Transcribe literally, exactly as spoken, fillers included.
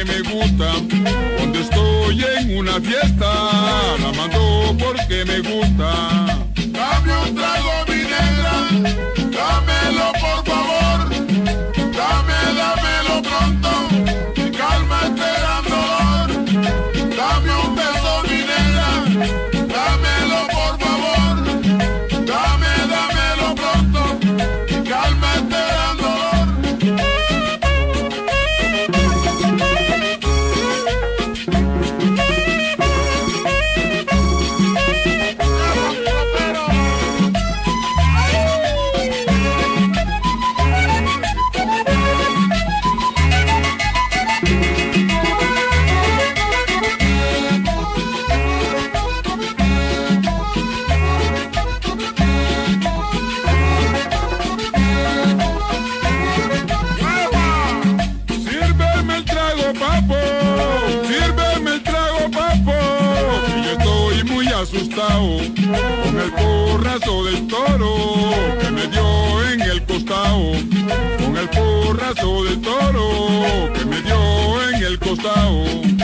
porque me gusta. Cuando estoy en una fiesta, la mando porque me gusta. Dame un trago, mi negra, dámelo por favor. Dame, dámelo pronto, y calma este gran dolor. Dame un beso, mi negra, dámelo por favor. Dame, dámelo pronto, y calma este gran dolor. Asustado con el porrazo del toro que me dio en el costado, con el porrazo del toro que me dio en el costado.